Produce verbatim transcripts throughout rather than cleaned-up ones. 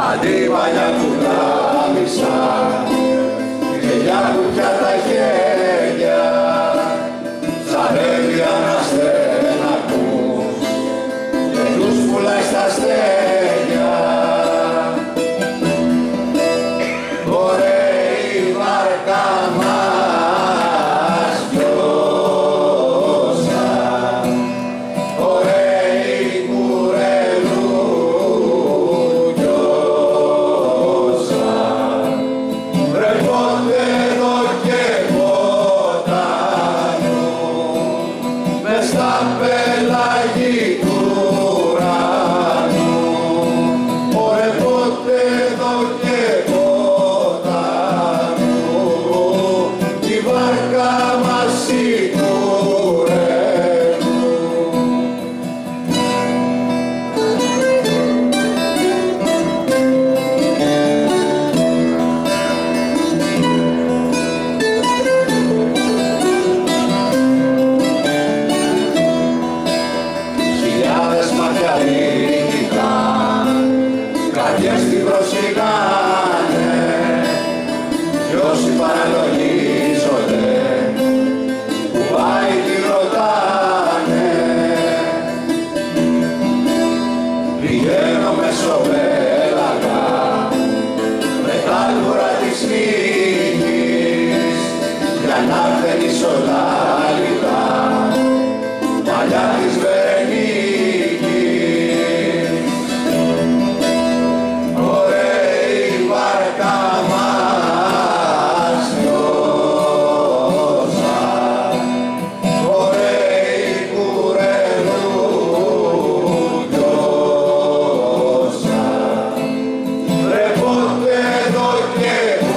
Αντί παλιά που τράβησα και για κουπιά τα χέρια ψαρεύει αναστένακους και τους πουλάει στα αστέρια. Ωραία η βάρκα μας πιώσα, ωραία η κουρελού πιώσα, ρε πότε εδώ και ποτάνου μες στα πελάγη του ουρανού, ωραία πότε εδώ και ποτάνου τη βάρκα μας σιγουρεύουν. Χιλιάδες μάτια ρίχνητα, καρδιές την προσφυγάνε κι όσοι παραλογίζονται που πάει τη ρωτάνε. Πηγαίνω μεσοπέλαγα με τα άλβουρα της νύχης για να έρθει η σοδάλιτα παλιά της Βερενίκης. Ωραία η βάρκα μας πιώσα, ωραία η κουρελού πιώσα, ρε πότε εδώ και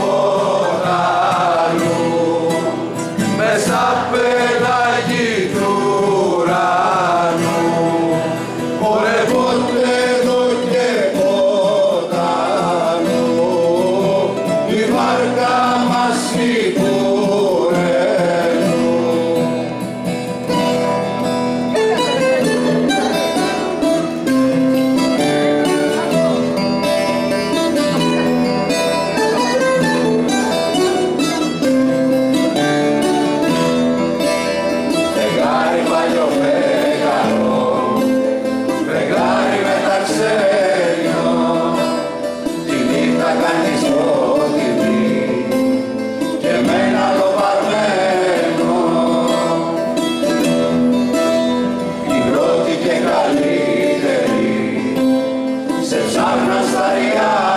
ποτάνου μες στα πελάγη του ουρανού, ωραία πότε εδώ και ποτάνου η βάρκα μας σιγουρεύουν. Φεγγάρι παλιό φεγγαρό, φεγγάρι μεταξένιο, τη νύχτα κάνεις φωτεινή και με ένα λοβαρμένο. Η πρώτη και καλύτερη σε ψάχνα στα ριά